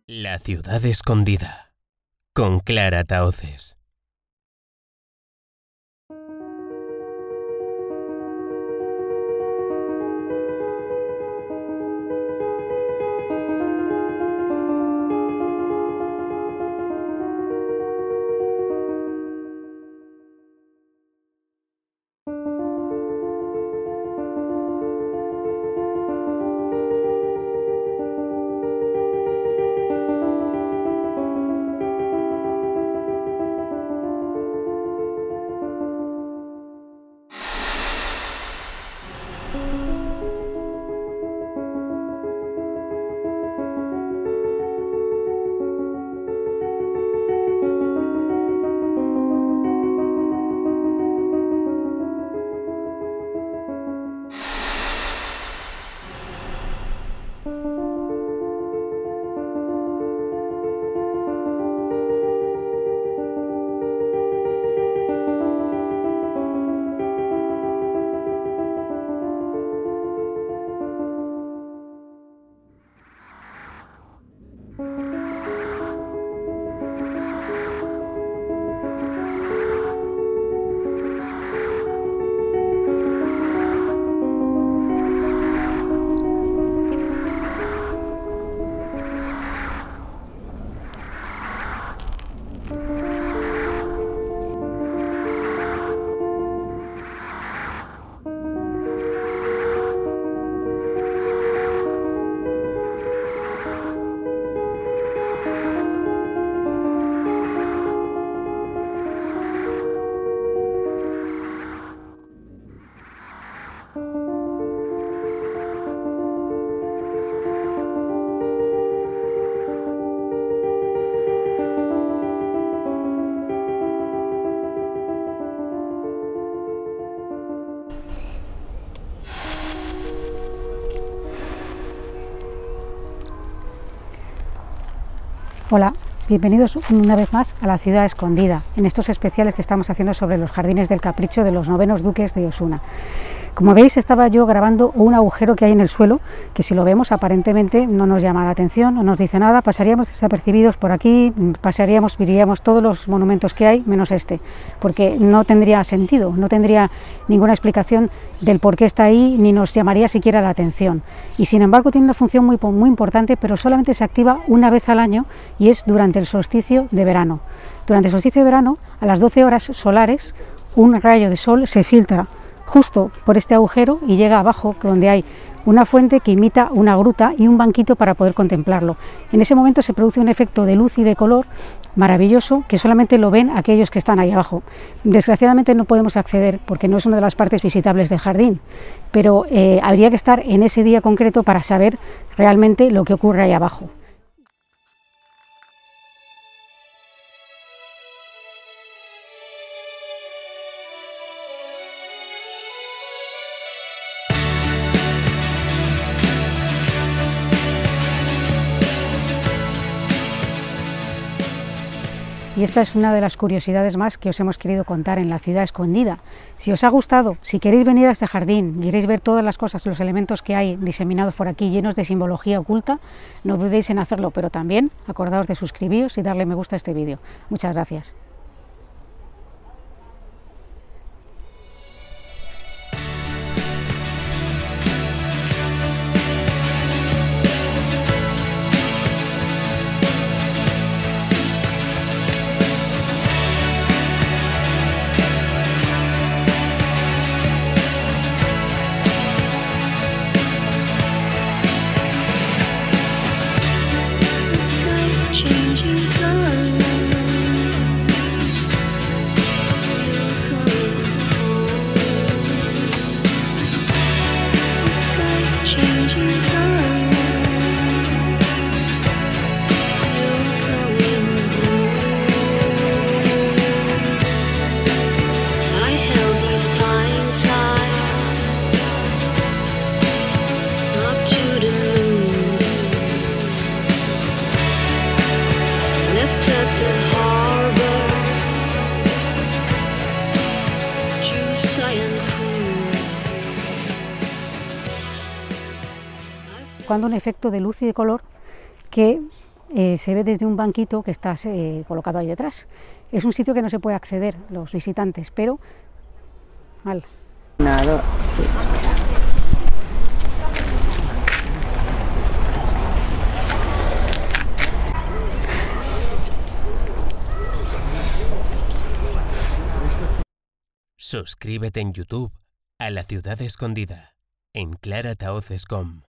La ciudad escondida, con Clara Tahoces. Hola, bienvenidos una vez más a la ciudad escondida, en estos especiales que estamos haciendo sobre los jardines del capricho de los 9 duques de Osuna. Como veis, estaba yo grabando un agujero que hay en el suelo, que si lo vemos aparentemente no nos llama la atención, no nos dice nada, pasaríamos desapercibidos por aquí, veríamos todos los monumentos que hay, menos este, porque no tendría sentido, no tendría ninguna explicación del por qué está ahí, ni nos llamaría siquiera la atención. Y sin embargo tiene una función muy importante, pero solamente se activa una vez al año, y es durante el solsticio de verano. Durante el solsticio de verano, a las 12 horas solares, un rayo de sol se filtra justo por este agujero y llega abajo, donde hay una fuente que imita una gruta y un banquito para poder contemplarlo. En ese momento se produce un efecto de luz y de color maravilloso que solamente lo ven aquellos que están ahí abajo. Desgraciadamente no podemos acceder porque no es una de las partes visitables del jardín, pero habría que estar en ese día concreto para saber realmente lo que ocurre ahí abajo. Y esta es una de las curiosidades más que os hemos querido contar en la ciudad escondida. Si os ha gustado, si queréis venir a este jardín, queréis ver todas las cosas, los elementos que hay diseminados por aquí, llenos de simbología oculta, no dudéis en hacerlo, pero también acordaos de suscribiros y darle me gusta a este vídeo. Muchas gracias. Cuando un efecto de luz y de color que se ve desde un banquito que está colocado ahí detrás. Es un sitio que no se puede acceder los visitantes, pero... Vale. Nada. Suscríbete en YouTube a La Ciudad Escondida en clarataoces.com.